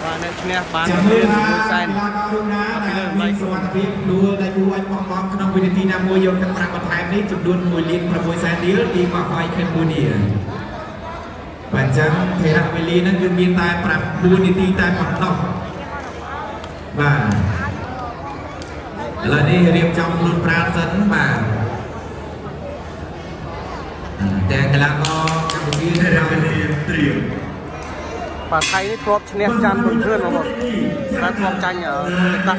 và nên nghe bán chẳng tiền là của sai là cao đúng đá là mình sự quan tâm đua đại du anh bom bom trong video tí nam môi dùng các bạn còn thèm đấy chụp đun mùi liên và mùi sai điếu đi qua phai Cambodia và chẳng thế là mùi liên nó cứ miên tai bạc đua đi tí tai bạc nọc và là đi riêng trong luôn pra dẫn và để cái là có Cambodia đây là tiền và thay crop nè chăn một thưa nó một đã crop chanh ở ta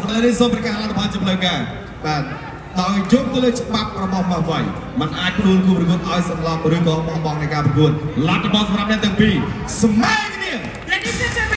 ឥឡូវនេះសូមប្រកាសលទ្ធផលចម្លើយការបាទដោយយកទៅលើច្បាប់របស់មកវិញมันអាចផ្ដួលគូប្រកួតឲ្យសន្លប់ឬក៏បោះបង់នៃការប្រកួតលទ្ធផលសម្រាប់អ្នកទាំងពីរស្មើ